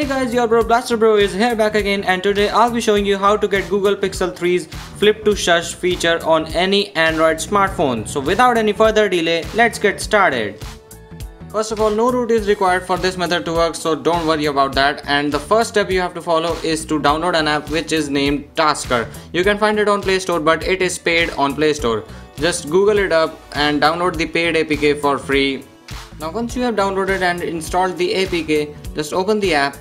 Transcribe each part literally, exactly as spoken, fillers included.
Hey guys, your bro Blaster Bro is here back again, and today I'll be showing you how to get Google Pixel three's Flip to Shush feature on any Android smartphone. So without any further delay, let's get started. First of all, no root is required for this method to work, so don't worry about that. And the first step you have to follow is to download an app which is named Tasker. You can find it on Play Store, but it is paid on Play Store. Just Google it up and download the paid A P K for free. Now once you have downloaded and installed the A P K, just open the app,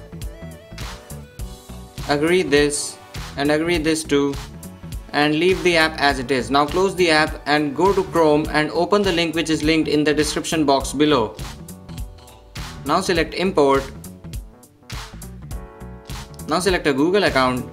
agree this and agree this too, and leave the app as it is. Now close the app and go to Chrome and open the link which is linked in the description box below. Now select import. Now select a Google account.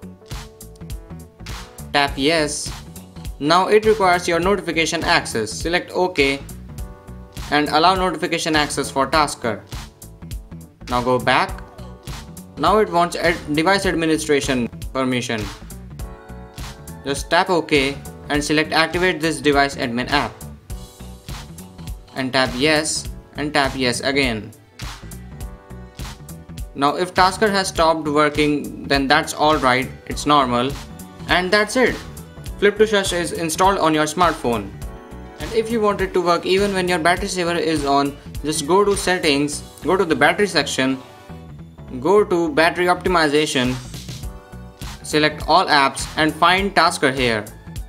Tap yes. Now it requires your notification access. Select OK and allow notification access for Tasker. Now go back. Now it wants ad device administration permission. Just tap OK and select activate this device admin app. And tap yes and tap yes again. Now if Tasker has stopped working, then that's alright, it's normal. And that's it. Flip to Shush is installed on your smartphone. And if you want it to work even when your battery saver is on, just go to settings, go to the battery section, go to battery optimization, select all apps and find Tasker here.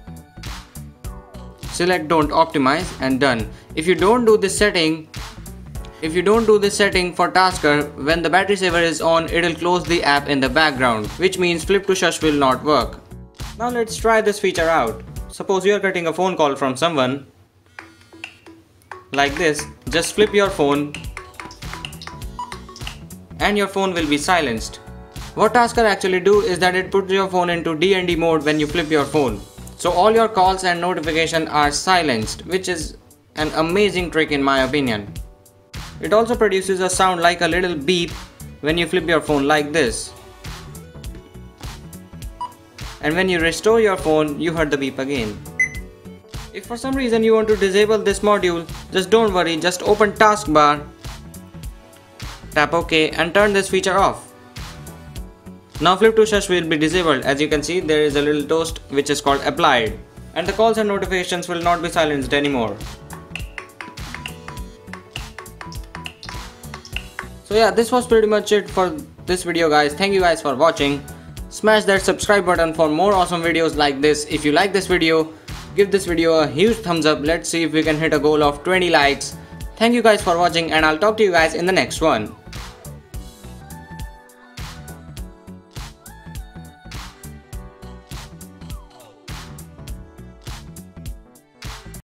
Select don't optimize and done. If you don't do this setting, if you don't do this setting for Tasker, when the battery saver is on, it will close the app in the background, which means Flip to Shush will not work. Now let's try this feature out. Suppose you are getting a phone call from someone. Like this, just flip your phone and your phone will be silenced. What Tasker actually do is that it puts your phone into D N D mode when you flip your phone. So all your calls and notifications are silenced, which is an amazing trick in my opinion. It also produces a sound like a little beep when you flip your phone like this. And when you restore your phone, you heard the beep again. If for some reason you want to disable this module, just don't worry, just open taskbar, tap OK and turn this feature off. Now Flip to Shush will be disabled. As you can see, there is a little toast which is called applied, and the calls and notifications will not be silenced anymore. So yeah, this was pretty much it for this video guys. Thank you guys for watching. Smash that subscribe button for more awesome videos like this. If you like this video, give this video a huge thumbs up. Let's see if we can hit a goal of twenty likes. Thank you guys for watching, and I'll talk to you guys in the next one.